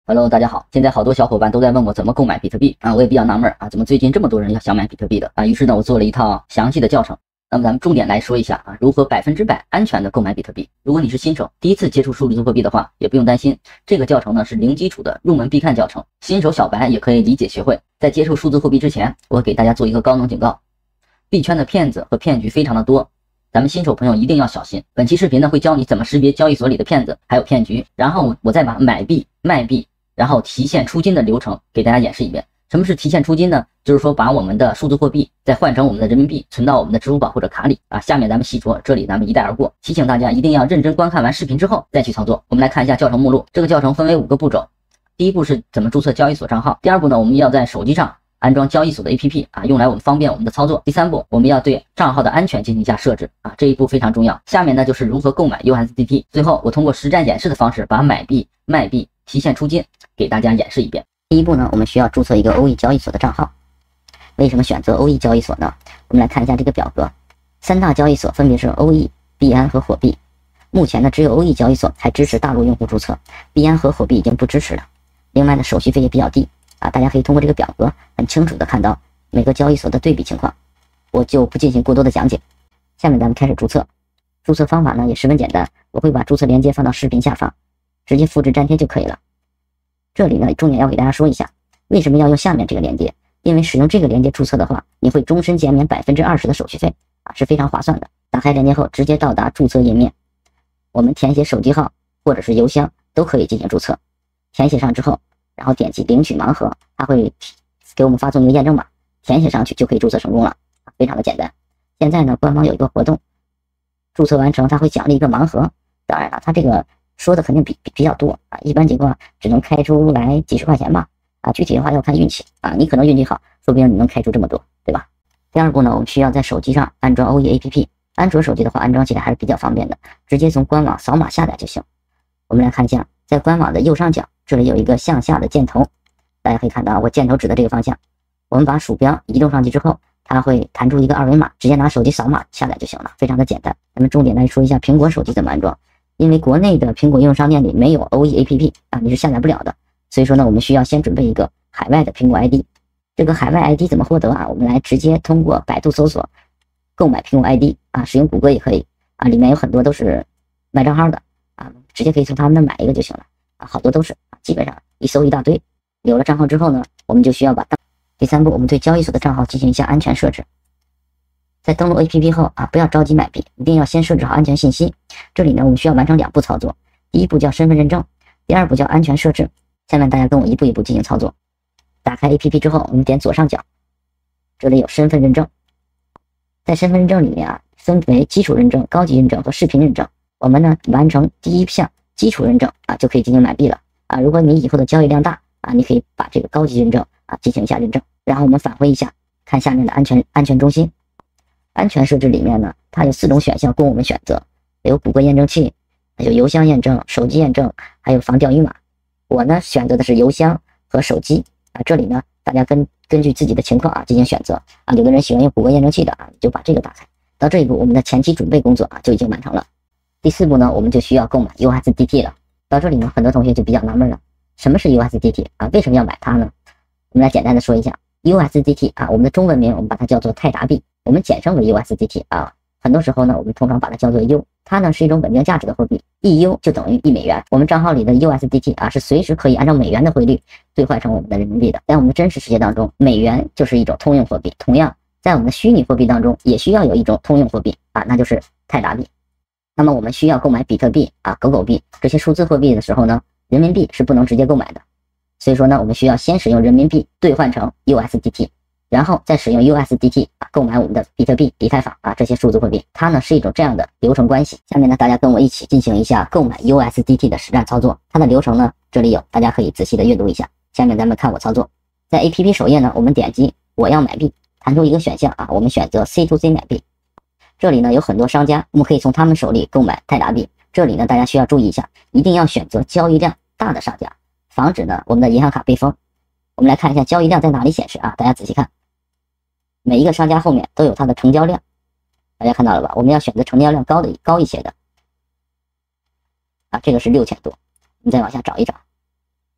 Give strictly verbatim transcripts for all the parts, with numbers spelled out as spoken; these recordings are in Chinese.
Hello，大家好。现在好多小伙伴都在问我怎么购买比特币啊，我也比较纳闷啊，怎么最近这么多人要想买比特币的啊？于是呢，我做了一套详细的教程。那么咱们重点来说一下啊，如何百分之百安全的购买比特币。如果你是新手，第一次接触数字货币的话，也不用担心，这个教程呢是零基础的入门必看教程，新手小白也可以理解学会。在接触数字货币之前，我给大家做一个高能警告：币圈的骗子和骗局非常的多。咱们新手朋友一定要小心。本期视频呢会教你怎么识别交易所里的骗子还有骗局，然后我再把买币、卖币，然后提现出金的流程给大家演示一遍。什么是提现出金呢？就是说把我们的数字货币再换成我们的人民币，存到我们的支付宝或者卡里啊。下面咱们细说，这里咱们一带而过。提醒大家一定要认真观看完视频之后再去操作。我们来看一下教程目录，这个教程分为五个步骤。第一步是怎么注册交易所账号。第二步呢，我们要在手机上安装交易所的 A P P 啊，用来我们方便我们的操作。第三步，我们要对账号的安全进行一下设置啊，这一步非常重要。下面呢就是如何购买 U S D T。最后，我通过实战演示的方式，把买币、卖币、提现出金给大家演示一遍。第一步呢，我们需要注册一个 O E 交易所的账号。为什么选择 O E 交易所呢？我们来看一下这个表格，三大交易所分别是 O E、币安和火币。目前呢，只有 O E 交易所才支持大陆用户注册，币安和火币已经不支持了。另外呢，手续费也比较低啊，大家可以通过这个表格很清楚的看到每个交易所的对比情况，我就不进行过多的讲解。下面咱们开始注册，注册方法呢也十分简单，我会把注册链接放到视频下方，直接复制粘贴就可以了。这里呢，重点要给大家说一下，为什么要用下面这个链接？因为使用这个链接注册的话，你会终身减免百分之二十的手续费啊，是非常划算的。打开链接后，直接到达注册页面，我们填写手机号或者是邮箱都可以进行注册。填写上之后，然后点击领取盲盒，它会给我们发送一个验证码，填写上去就可以注册成功了，非常的简单。现在呢，官方有一个活动，注册完成它会奖励一个盲盒，当然了，它这个说的肯定比比比较多啊，一般情况只能开出来几十块钱吧，啊，具体的话要看运气啊，你可能运气好，说不定你能开出这么多，对吧？第二步呢，我们需要在手机上安装 O E A P P， 安卓手机的话安装起来还是比较方便的，直接从官网扫码下载就行。我们来看一下，在官网的右上角，这里有一个向下的箭头，大家可以看到我箭头指的这个方向，我们把鼠标移动上去之后，它会弹出一个二维码，直接拿手机扫码下载就行了，非常的简单。咱们重点来说一下苹果手机怎么安装。因为国内的苹果应用商店里没有 O E A P P 啊，你是下载不了的。所以说呢，我们需要先准备一个海外的苹果 I D。这个海外 I D 怎么获得啊？我们来直接通过百度搜索购买苹果 I D 啊，使用谷歌也可以啊，里面有很多都是卖账号的啊，直接可以从他们那买一个就行了啊，好多都是啊，基本上一搜一大堆。有了账号之后呢，我们就需要把第三步，我们对交易所的账号进行一下安全设置。在登录 A P P 后啊，不要着急买币，一定要先设置好安全信息。这里呢，我们需要完成两步操作，第一步叫身份认证，第二步叫安全设置。下面大家跟我一步一步进行操作。打开 A P P 之后，我们点左上角，这里有身份认证。在身份认证里面啊，分为基础认证、高级认证和视频认证。我们呢完成第一项基础认证啊，就可以进行买币了啊。如果你以后的交易量大啊，你可以把这个高级认证啊进行一下认证。然后我们返回一下，看下面的安全安全中心。安全设置里面呢，它有四种选项供我们选择，有谷歌验证器，有邮箱验证、手机验证，还有防钓鱼码。我呢选择的是邮箱和手机啊，这里呢大家根根据自己的情况啊进行选择啊，有的人喜欢用谷歌验证器的啊，就把这个打开。到这一步，我们的前期准备工作啊就已经完成了。第四步呢，我们就需要购买 U S D T 了。到这里呢，很多同学就比较纳闷了，什么是 U S D T 啊？为什么要买它呢？我们来简单的说一下 U S D T 啊，我们的中文名我们把它叫做泰达币。我们简称为 U S D T 啊，很多时候呢，我们通常把它叫做 U， 它呢是一种稳定价值的货币，一 U 就等于一美元。我们账号里的 U S D T 啊，是随时可以按照美元的汇率兑换成我们的人民币的。在我们的真实世界当中，美元就是一种通用货币，同样在我们的虚拟货币当中，也需要有一种通用货币啊，那就是泰达币。那么我们需要购买比特币啊、狗狗币这些数字货币的时候呢，人民币是不能直接购买的，所以说呢，我们需要先使用人民币兑换成 U S D T。然后再使用 U S D T 啊购买我们的比特币、以太坊啊这些数字货币，它呢是一种这样的流程关系。下面呢，大家跟我一起进行一下购买 U S D T 的实战操作。它的流程呢这里有，大家可以仔细的阅读一下。下面咱们看我操作。在 A P P 首页呢，我们点击我要买币，弹出一个选项啊，我们选择 C to C 买币。这里呢有很多商家，我们可以从他们手里购买泰达币。这里呢大家需要注意一下，一定要选择交易量大的商家，防止呢我们的银行卡被封。我们来看一下交易量在哪里显示啊，大家仔细看。每一个商家后面都有它的成交量，大家看到了吧？我们要选择成交量高的高一些的啊，这个是六千多，你再往下找一找，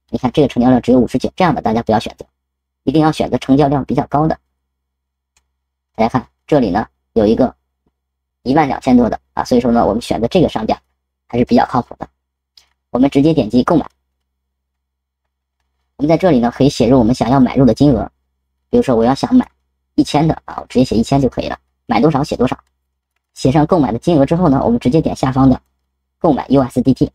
你看这个成交量只有五十九，这样的大家不要选择，一定要选择成交量比较高的。大家看这里呢有一个一万两千多的啊，所以说呢我们选择这个商家还是比较靠谱的。我们直接点击购买，我们在这里呢可以写入我们想要买入的金额，比如说我要想买一千的啊，我直接写一千就可以了，买多少写多少。写上购买的金额之后呢，我们直接点下方的购买 U S D T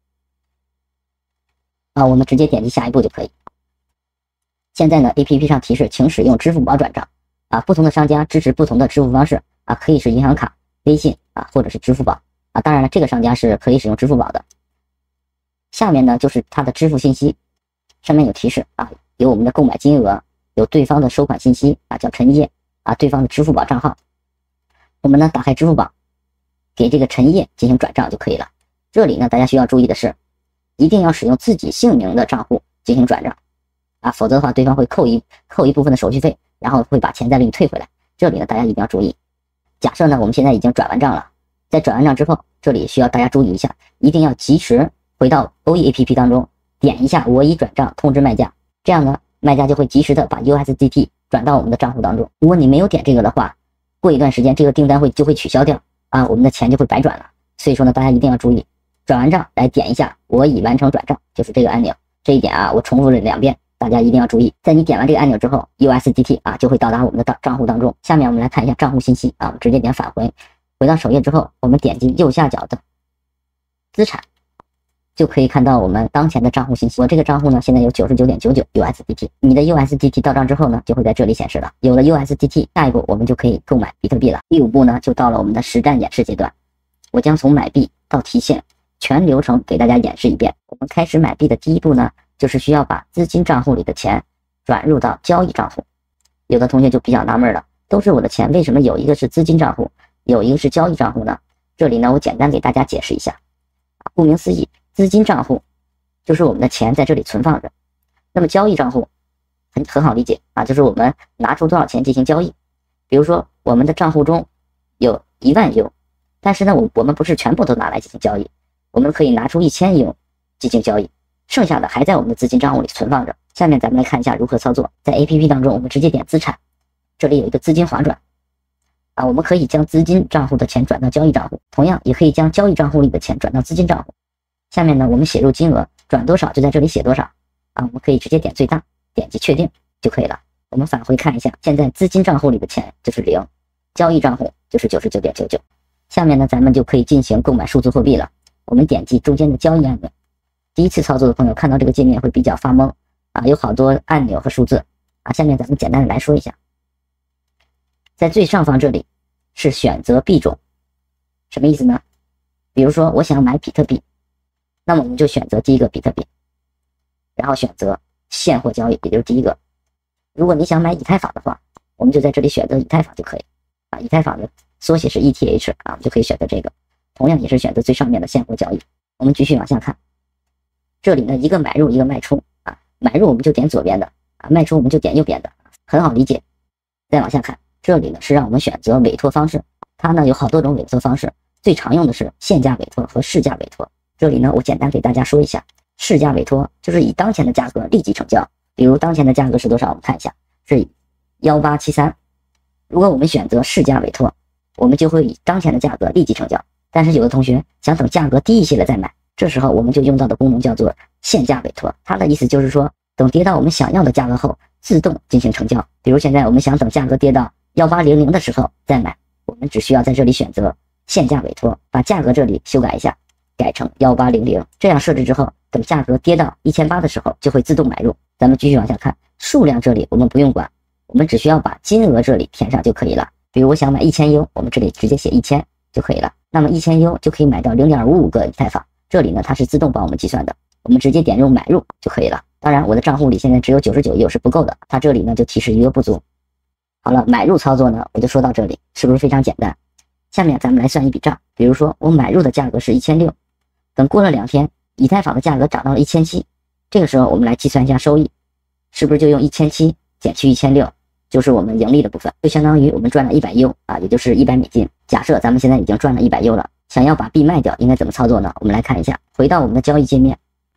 啊，我们直接点击下一步就可以。现在呢 A P P 上提示请使用支付宝转账啊，不同的商家支持不同的支付方式啊，可以是银行卡、微信啊，或者是支付宝啊。当然了，这个商家是可以使用支付宝的。下面呢就是它的支付信息，上面有提示啊，有我们的购买金额，有对方的收款信息啊，叫陈烨啊，对方的支付宝账号。我们呢打开支付宝，给这个陈烨进行转账就可以了。这里呢大家需要注意的是，一定要使用自己姓名的账户进行转账啊，否则的话对方会扣一扣一部分的手续费，然后会把钱再给你退回来。这里呢大家一定要注意。假设呢我们现在已经转完账了，在转完账之后，这里需要大家注意一下，一定要及时回到 O E A P P 当中，点一下我已转账通知卖家，这样呢卖家就会及时的把 U S D T 转到我们的账户当中。如果你没有点这个的话，过一段时间这个订单会就会取消掉啊，我们的钱就会白转了。所以说呢大家一定要注意，转完账来点一下我已完成转账，就是这个按钮。这一点啊我重复了两遍，大家一定要注意。在你点完这个按钮之后， U S D T 啊就会到达我们的账户当中。下面我们来看一下账户信息啊，我们直接点返回，回到首页之后，我们点击右下角的资产，就可以看到我们当前的账户信息。我这个账户呢现在有 九十九点九九 U S D T， 你的 U S D T 到账之后呢就会在这里显示了。有了 U S D T， 下一步我们就可以购买比特币了。第五步呢就到了我们的实战演示阶段，我将从买币到提现全流程给大家演示一遍。我们开始买币的第一步呢，就是需要把资金账户里的钱转入到交易账户。有的同学就比较纳闷了，都是我的钱，为什么有一个是资金账户，有一个是交易账户呢？这里呢我简单给大家解释一下。顾名思义，资金账户就是我们的钱在这里存放着，那么交易账户很很好理解啊，就是我们拿出多少钱进行交易。比如说我们的账户中有一万 U， 但是呢我我们不是全部都拿来进行交易，我们可以拿出一千 U 进行交易，剩下的还在我们的资金账户里存放着。下面咱们来看一下如何操作。在 A P P 当中，我们直接点资产，这里有一个资金划转啊，我们可以将资金账户的钱转到交易账户，同样也可以将交易账户里的钱转到资金账户。下面呢我们写入金额，转多少就在这里写多少啊，我们可以直接点最大，点击确定就可以了。我们返回看一下，现在资金账户里的钱就是零，交易账户就是 九十九点九九。 下面呢咱们就可以进行购买数字货币了。我们点击中间的交易按钮，第一次操作的朋友看到这个界面会比较发懵啊，有好多按钮和数字啊。下面咱们简单的来说一下，在最上方这里是选择币种，什么意思呢？比如说我想买比特币，那么我们就选择第一个比特币，然后选择现货交易，也就是第一个。如果你想买以太坊的话，我们就在这里选择以太坊就可以啊，以太坊的缩写是 E T H 啊，我们就可以选择这个，同样也是选择最上面的现货交易。我们继续往下看，这里呢一个买入一个卖出啊，买入我们就点左边的啊，卖出我们就点右边的，很好理解。再往下看，这里呢是让我们选择委托方式，它呢有好多种委托方式，最常用的是限价委托和市价委托。这里呢我简单给大家说一下，市价委托就是以当前的价格立即成交，比如当前的价格是多少，我们看一下是一八七三，如果我们选择市价委托，我们就会以当前的价格立即成交。但是有的同学想等价格低一些了再买，这时候我们就用到的功能叫做限价委托，它的意思就是说等跌到我们想要的价格后自动进行成交。比如现在我们想等价格跌到一八零零的时候再买，我们只需要在这里选择限价委托，把价格这里修改一下，改成一八零零，这样设置之后，等价格跌到一千八的时候就会自动买入。咱们继续往下看，数量这里我们不用管，我们只需要把金额这里填上就可以了。比如我想买一千 U， 我们这里直接写一千就可以了。那么一千 U 就可以买到 零点五五 个以太坊，这里呢它是自动帮我们计算的，我们直接点入买入就可以了。当然我的账户里现在只有九十九 U 是不够的，它这里呢就提示余额不足。好了，买入操作呢我就说到这里，是不是非常简单？下面咱们来算一笔账，比如说我买入的价格是一千六百，等过了两天以太坊的价格涨到了一千七百，这个时候我们来计算一下收益，是不是就用一千七百减去一千六百，就是我们盈利的部分，就相当于我们赚了一百 U 啊，也就是一百美金。假设咱们现在已经赚了一百 U 了，想要把币卖掉应该怎么操作呢？我们来看一下，回到我们的交易界面，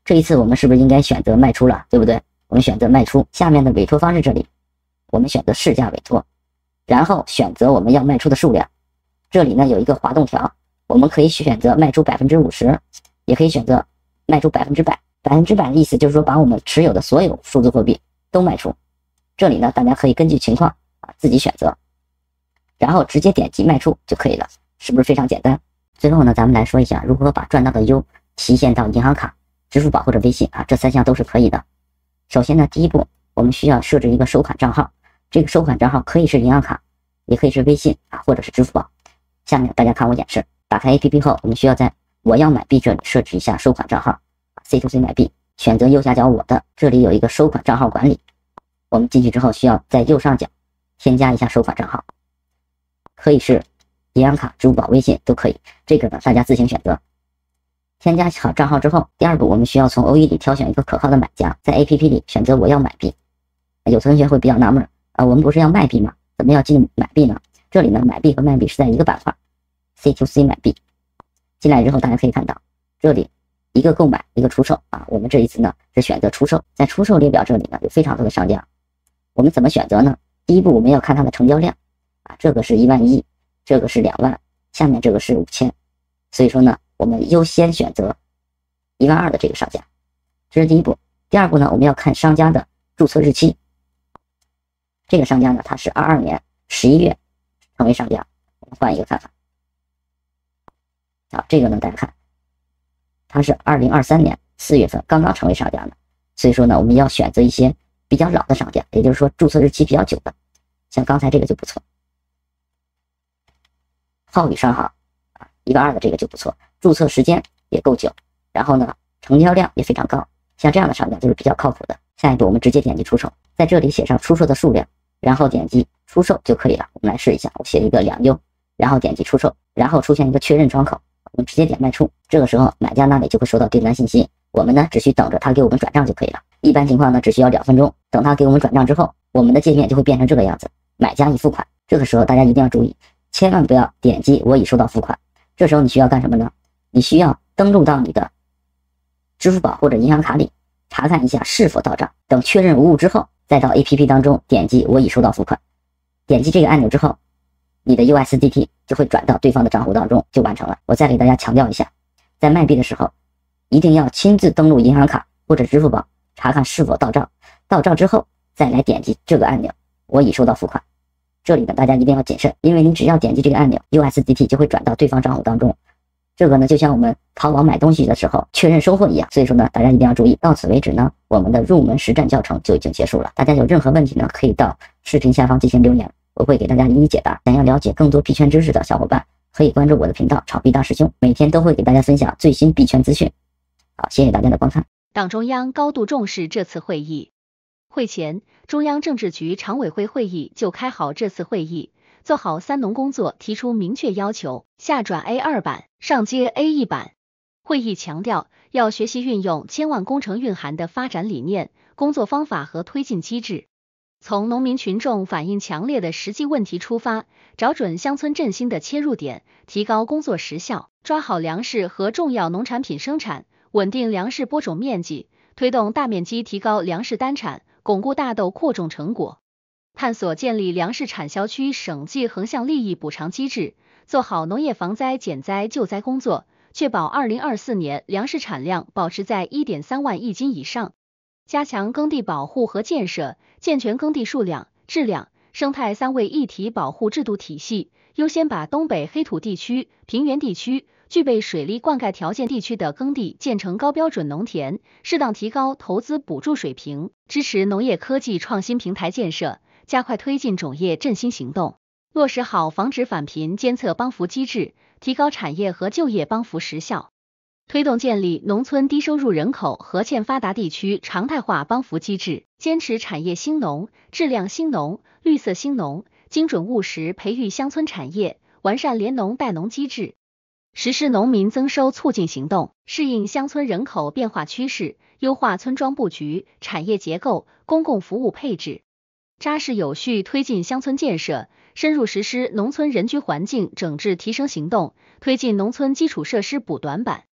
这一次我们是不是应该选择卖出了，对不对？我们选择卖出，下面的委托方式这里，我们选择市价委托，然后选择我们要卖出的数量。这里呢有一个滑动条，我们可以选择卖出百分之五十，也可以选择卖出百分之百。百分之百的意思就是说把我们持有的所有数字货币都卖出。这里呢大家可以根据情况啊自己选择，然后直接点击卖出就可以了，是不是非常简单？最后呢，咱们来说一下如何把赚到的 U 提现到银行卡、支付宝或者微信啊，这三项都是可以的。首先呢，第一步我们需要设置一个收款账号，这个收款账号可以是银行卡，也可以是微信啊，或者是支付宝。下面大家看我演示，打开 A P P 后，我们需要在我要买币这里设置一下收款账号 C to C 买币，选择右下角我的，这里有一个收款账号管理。我们进去之后需要在右上角添加一下收款账号，可以是银行卡、支付宝、微信都可以，这个呢大家自行选择。添加好账号之后，第二步我们需要从 O E 里挑选一个可靠的买家，在 A P P 里选择我要买币。有同学会比较纳闷啊，我们不是要卖币吗？怎么要进买币呢？这里呢买币和卖币是在一个板块 C to C 买币。进来之后大家可以看到，这里一个购买一个出售啊，我们这一次呢是选择出售。在出售列表这里呢有非常多的商家，我们怎么选择呢？第一步我们要看它的成交量啊，这个是一万一，这个是两万，下面这个是五千，所以说呢我们优先选择一万二的这个商家，这是第一步。第二步呢我们要看商家的注册日期，这个商家呢他是二二年十一月成为商家，我们换一个看法。好，这个呢大家看他是二零二三年四月份刚刚成为商家的，所以说呢我们要选择一些比较老的商家，也就是说注册日期比较久的，像刚才这个就不错，浩宇商行啊，一万二的这个就不错，注册时间也够久，然后呢成交量也非常高，像这样的商家就是比较靠谱的。下一步我们直接点击出售，在这里写上出售的数量，然后点击出售就可以了。我们来试一下，我写一个两 U， 然后点击出售，然后出现一个确认窗口，我们直接点卖出。这个时候买家那里就会收到订单信息，我们呢只需等着他给我们转账就可以了。一般情况呢只需要两分钟，等他给我们转账之后，我们的界面就会变成这个样子，买家已付款。这个时候大家一定要注意，千万不要点击我已收到付款。这时候你需要干什么呢？你需要登录到你的支付宝或者银行卡里，查看一下是否到账，等确认无误之后，再到 A P P 当中点击我已收到付款。点击这个按钮之后，你的 U S D T 就会转到对方的账户当中，就完成了。我再给大家强调一下，在卖币的时候一定要亲自登录银行卡或者支付宝，查看是否到账，到账之后再来点击这个按钮我已收到付款。这里呢大家一定要谨慎，因为你只要点击这个按钮， U S D T 就会转到对方账户当中。这个呢就像我们淘宝买东西的时候确认收货一样，所以说呢大家一定要注意。到此为止呢，我们的入门实战教程就已经结束了。大家有任何问题呢，可以到视频下方进行留言，我会给大家一一解答。想要了解更多币圈知识的小伙伴，可以关注我的频道炒币大师兄，每天都会给大家分享最新币圈资讯。好，谢谢大家的观看。 党中央高度重视这次会议，会前，中央政治局常委会会议就开好这次会议，做好三农工作提出明确要求，下转 A 二 版，上接 A 一 版。会议强调，要学习运用千万工程蕴含的发展理念、工作方法和推进机制，从农民群众反映强烈的实际问题出发，找准乡村振兴的切入点，提高工作时效，抓好粮食和重要农产品生产，稳定粮食播种面积，推动大面积提高粮食单产，巩固大豆扩种成果。探索建立粮食产销区省际横向利益补偿机制，做好农业防灾减灾救灾工作，确保二零二四年粮食产量保持在 一点三万亿斤以上。加强耕地保护和建设，健全耕地数量、质量、生态三位一体保护制度体系，优先把东北黑土地区、平原地区、具备水利灌溉条件地区的耕地建成高标准农田，适当提高投资补助水平，支持农业科技创新平台建设，加快推进种业振兴行动，落实好防止返贫监测帮扶机制，提高产业和就业帮扶时效，推动建立农村低收入人口和欠发达地区常态化帮扶机制，坚持产业兴农、质量兴农、绿色兴农，精准务实培育乡村产业，完善联农带农机制，实施农民增收促进行动，适应乡村人口变化趋势，优化村庄布局、产业结构、公共服务配置，扎实有序推进乡村建设，深入实施农村人居环境整治提升行动，推进农村基础设施补短板。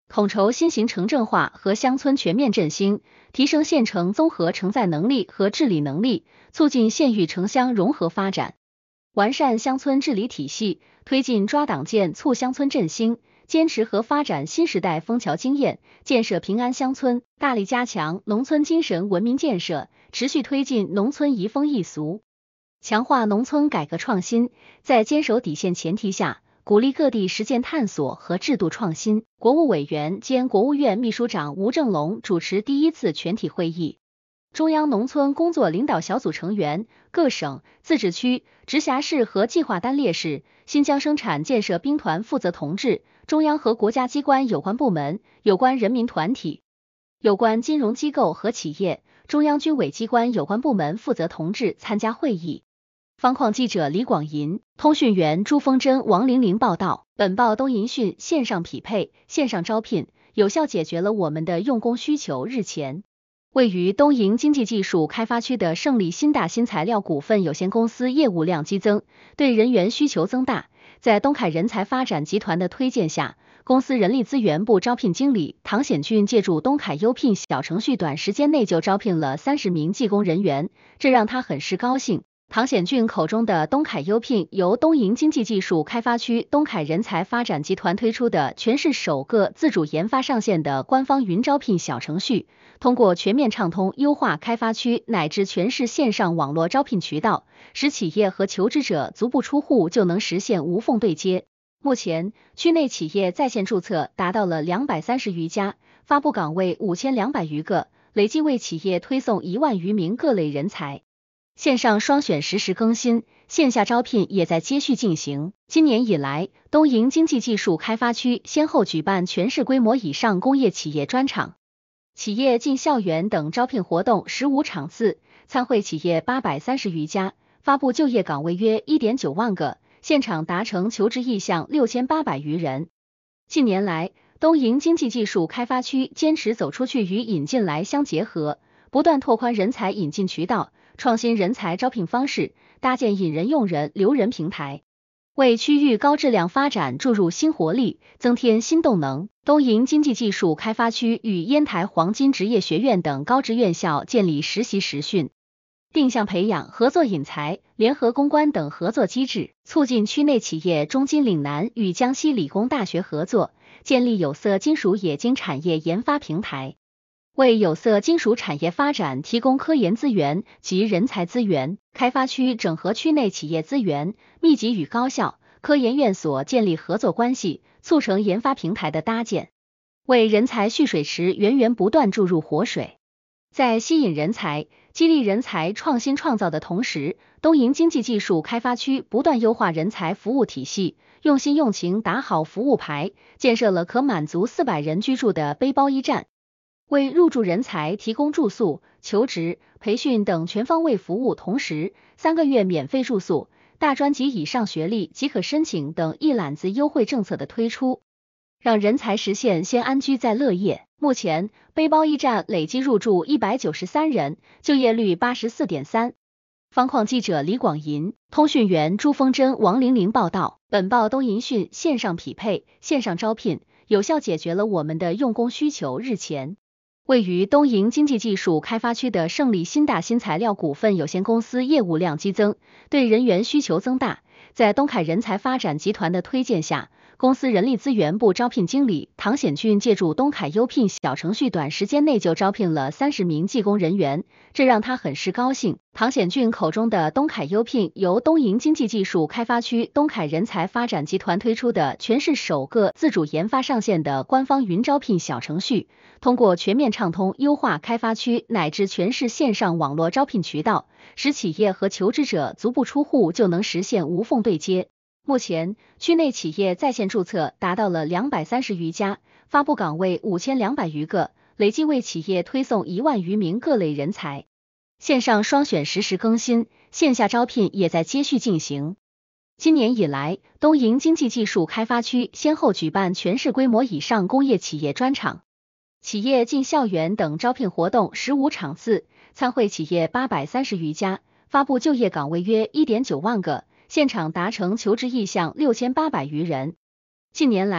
统筹新型城镇化和乡村全面振兴，提升县城综合承载能力和治理能力，促进县域城乡融合发展，完善乡村治理体系，推进抓党建促乡村振兴，坚持和发展新时代枫桥经验，建设平安乡村，大力加强农村精神文明建设，持续推进农村移风易俗，强化农村改革创新，在坚守底线前提下，鼓励各地实践探索和制度创新。国务委员兼国务院秘书长吴正龙主持第一次全体会议，中央农村工作领导小组成员、各省、自治区、直辖市和计划单列市、新疆生产建设兵团负责同志、中央和国家机关有关部门、有关人民团体、有关金融机构和企业、中央军委机关有关部门负责同志参加会议。方框记者李广银、通讯员朱峰珍、王玲玲报道。本报东银讯线上匹配、线上招聘，有效解决了我们的用工需求。日前，位于东营经济技术开发区的胜利新大新材料股份有限公司业务量激增，对人员需求增大。在东凯人才发展集团的推荐下，公司人力资源部招聘经理唐显俊借助东凯优聘小程序，短时间内就招聘了三十名技工人员，这让他很是高兴。唐显俊口中的东凯优聘，由东营经济技术开发区东凯人才发展集团推出的全市首个自主研发上线的官方云招聘小程序，通过全面畅通优化开发区乃至全市线上网络招聘渠道，使企业和求职者足不出户就能实现无缝对接。目前，区内企业在线注册达到了两百三十余家，发布岗位五千两百余个，累计为企业推送一万余名各类人才。线上双选实时更新，线下招聘也在接续进行。今年以来，东营经济技术开发区先后举办全市规模以上工业企业专场、企业进校园等招聘活动十五场次，参会企业八百三十余家，发布就业岗位约 一点九万个，现场达成求职意向六千八百余人。近年来，东营经济技术开发区坚持走出去与引进来相结合，不断拓宽人才引进渠道，创新人才招聘方式，搭建引人用人留人平台，为区域高质量发展注入新活力，增添新动能。东营经济技术开发区与烟台黄金职业学院等高职院校建立实习实训、定向培养、合作引才、联合攻关等合作机制，促进区内企业中金岭南与江西理工大学合作，建立有色金属冶金产业研发平台，为有色金属产业发展提供科研资源及人才资源。开发区整合区内企业资源，密集与高校、科研院所建立合作关系，促成研发平台的搭建，为人才蓄水池源源不断注入活水。在吸引人才、激励人才创新创造的同时，东营经济技术开发区不断优化人才服务体系，用心用情打好服务牌，建设了可满足四百人居住的背包驿站，为入驻人才提供住宿、求职、培训等全方位服务，同时三个月免费住宿、大专及以上学历即可申请等一揽子优惠政策的推出，让人才实现先安居再乐业。目前，背包驿站累计入驻一百九十三人，就业率 百分之八十四点三。方框记者李广银、通讯员朱峰珍、王玲玲报道。本报东银讯线上匹配、线上招聘，有效解决了我们的用工需求。日前，位于东营经济技术开发区的胜利新大新材料股份有限公司业务量激增，对人员需求增大。在东凯人才发展集团的推荐下，公司人力资源部招聘经理唐显俊借助东凯优聘小程序，短时间内就招聘了三十名技工人员，这让他很是高兴。唐显俊口中的东凯优聘，由东营经济技术开发区东凯人才发展集团推出的全市首个自主研发上线的官方云招聘小程序，通过全面畅通优化开发区乃至全市线上网络招聘渠道，使企业和求职者足不出户就能实现无缝对接。目前，区内企业在线注册达到了两百三十余家，发布岗位五千两百余个，累计为企业推送一万余名各类人才。线上双选实时更新，线下招聘也在接续进行。今年以来，东营经济技术开发区先后举办全市规模以上工业企业专场、企业进校园等招聘活动十五场次，参会企业八百三十余家，发布就业岗位约 一点九万个，现场达成求职意向六千八百余人。近年来，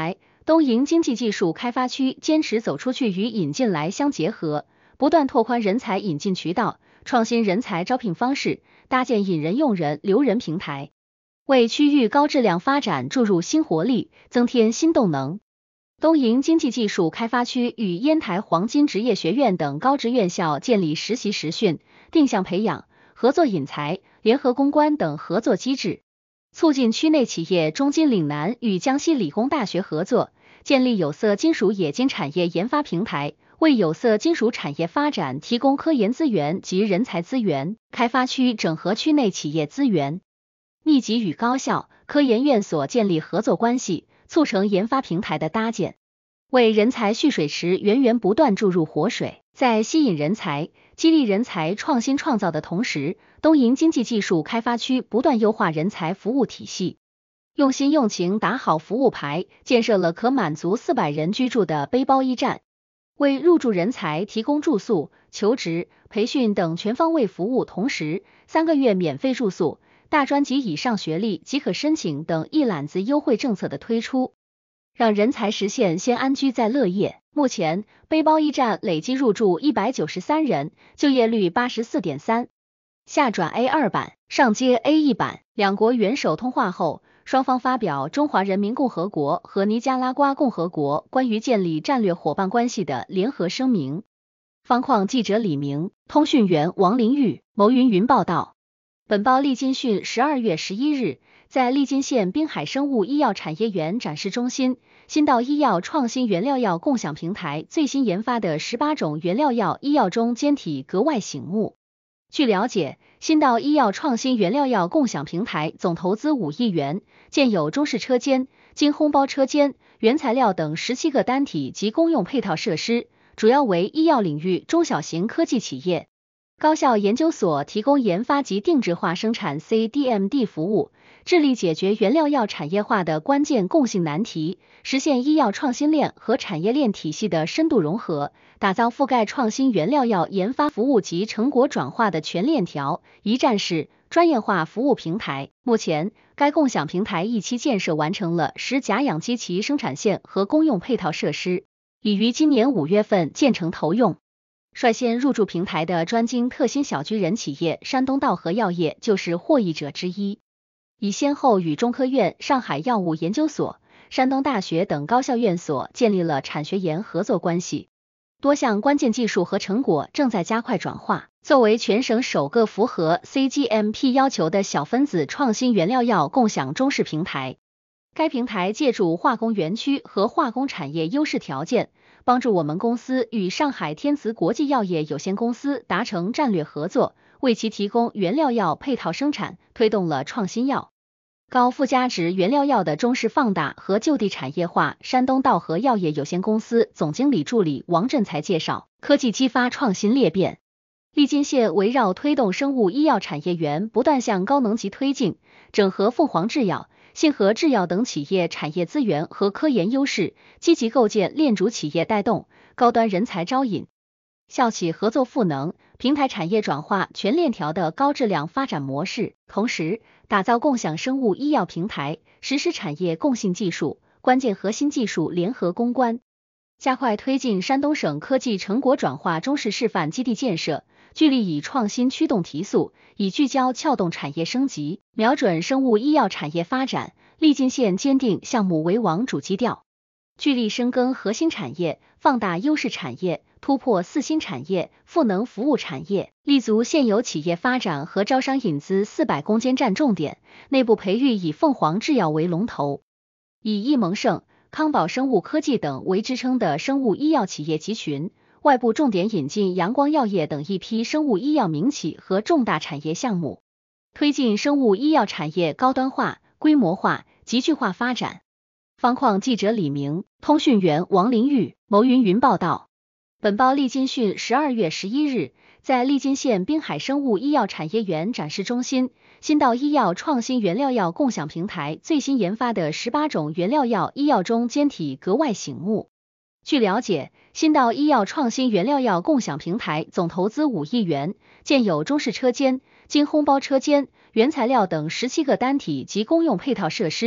东营经济技术开发区坚持走出去与引进来相结合，不断拓宽人才引进渠道，创新人才招聘方式，搭建引人用人留人平台，为区域高质量发展注入新活力，增添新动能。东营经济技术开发区与烟台黄金职业学院等高职院校建立实习实训、定向培养、合作引才、联合攻关等合作机制，促进区内企业中金岭南与江西理工大学合作，建立有色金属冶金产业研发平台，为有色金属产业发展提供科研资源及人才资源。开发区整合区内企业资源，密集与高校、科研院所建立合作关系，促成研发平台的搭建，为人才蓄水池源源不断注入活水。在吸引人才、激励人才创新创造的同时，东营经济技术开发区不断优化人才服务体系，用心用情打好服务牌，建设了可满足四百人居住的背包驿站，为入驻人才提供住宿、求职、培训等全方位服务，同时三个月免费住宿、大专及以上学历即可申请等一揽子优惠政策的推出，让人才实现先安居再乐业。目前背包驿站累计入驻一百九十三人，就业率 百分之八十四点三， 下转 A 二 版，上接 A 一 版。两国元首通话后，双方发表中华人民共和国和尼加拉瓜共和国关于建立战略伙伴关系的联合声明。方框记者李明，通讯员王林玉，牟云云报道。本报利金讯十二月十一日，在利津县滨海生物医药产业园展示中心，新道医药创新原料药共享平台最新研发的十八种原料药医药中间体格外醒目。据了解，新道医药创新原料药共享平台总投资五亿元，建有中式车间、精烘包车间、原材料等十七个单体及公用配套设施，主要为医药领域中小型科技企业、高校研究所提供研发及定制化生产 C D M D 服务，致力解决原料药产业化的关键共性难题，实现医药创新链和产业链体系的深度融合，打造覆盖创新原料药研发服务及成果转化的全链条、一站式、专业化服务平台。目前，该共享平台一期建设完成了十甲氧基期生产线和公用配套设施，已于今年五月份建成投用。率先入驻平台的专精特新小居人企业山东道和药业就是获益者之一，已先后与中科院、上海药物研究所、山东大学等高校院所建立了产学研合作关系，多项关键技术和成果正在加快转化。作为全省首个符合 C G M P 要求的小分子创新原料药共享中式平台，该平台借助化工园区和化工产业优势条件，帮助我们公司与上海天慈国际药业有限公司达成战略合作，为其提供原料药配套生产，推动了创新药、高附加值原料药的中式放大和就地产业化。山东道和药业有限公司总经理助理王振才介绍，科技激发创新裂变。利津县围绕推动生物医药产业园不断向高能级推进，整合凤凰制药、信和制药等企业产业资源和科研优势，积极构建链主企业带动、高端人才招引、校企合作赋能、平台产业转化全链条的高质量发展模式，同时打造共享生物医药平台，实施产业共性技术、关键核心技术联合攻关，加快推进山东省科技成果转化中式示范基地建设，聚力以创新驱动提速，以聚焦撬动产业升级，瞄准生物医药产业发展。利津县坚定项目为王主基调，聚力深耕核心产业，放大优势产业，突破四新产业、赋能服务产业，立足现有企业发展和招商引资四百攻坚战重点，内部培育以凤凰制药为龙头，以易盟盛、康宝生物科技等为支撑的生物医药企业集群，外部重点引进阳光药业等一批生物医药民企和重大产业项目，推进生物医药产业高端化、规模化、集聚化发展。方框记者李明，通讯员王林玉，牟云云报道。本报利津讯十二月十一日，在利津县滨海生物医药产业园展示中心，新道医药创新原料药共享平台最新研发的十八种原料药医药中间体格外醒目。据了解，新道医药创新原料药共享平台总投资五亿元，建有中式车间、精烘包车间、原材料等十七个单体及公用配套设施，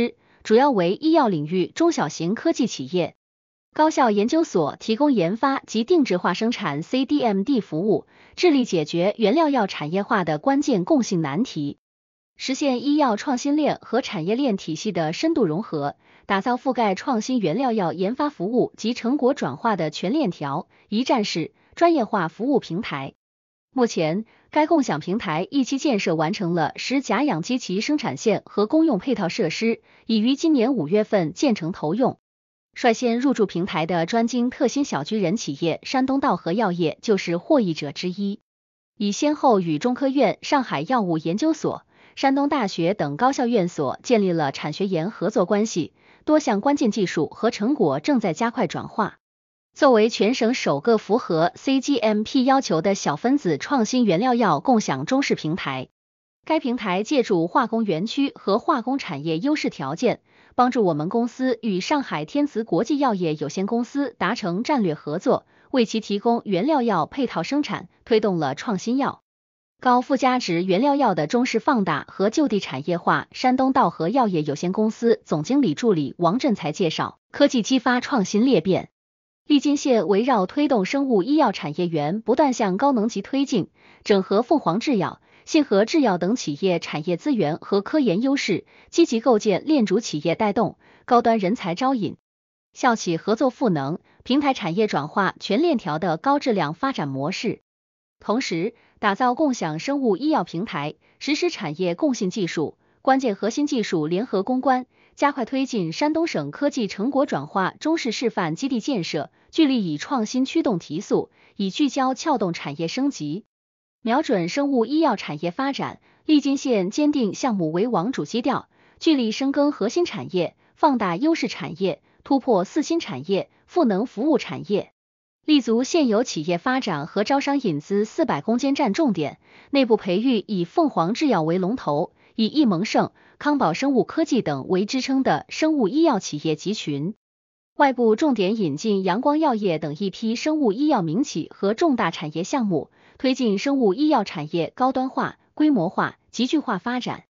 主要为医药领域中小型科技企业、高校研究所提供研发及定制化生产 C D M D 服务，致力解决原料药产业化的关键共性难题，实现医药创新链和产业链体系的深度融合，打造覆盖创新原料药研发服务及成果转化的全链条、一站式、专业化服务平台。目前，该共享平台一期建设完成了十甲氧基期生产线和公用配套设施，已于今年五月份建成投用。率先入驻平台的专精特新小居人企业山东道和药业就是获益者之一，已先后与中科院、上海药物研究所、山东大学等高校院所建立了产学研合作关系，多项关键技术和成果正在加快转化。作为全省首个符合 C G M P 要求的小分子创新原料药共享中式平台，该平台借助化工园区和化工产业优势条件，帮助我们公司与上海天慈国际药业有限公司达成战略合作，为其提供原料药配套生产，推动了创新药、高附加值原料药的中式放大和就地产业化。山东道和药业有限公司总经理助理王振才介绍，科技激发创新裂变。利津县围绕推动生物医药产业园不断向高能级推进，整合凤凰制药、信和制药等企业产业资源和科研优势，积极构建链主企业带动、高端人才招引、校企合作赋能、平台产业转化全链条的高质量发展模式。同时，打造共享生物医药平台，实施产业共性技术、关键核心技术联合攻关，加快推进山东省科技成果转化中式示范基地建设，聚力以创新驱动提速，以聚焦撬动产业升级，瞄准生物医药产业发展。利津县坚定项目为王主基调，聚力深耕核心产业，放大优势产业，突破四新产业、赋能服务产业，立足现有企业发展和招商引资四百攻坚战重点，内部培育以凤凰制药为龙头，以易盟盛、康宝生物科技等为支撑的生物医药企业集群。外部重点引进阳光药业等一批生物医药民企和重大产业项目，推进生物医药产业高端化、规模化、集聚化发展。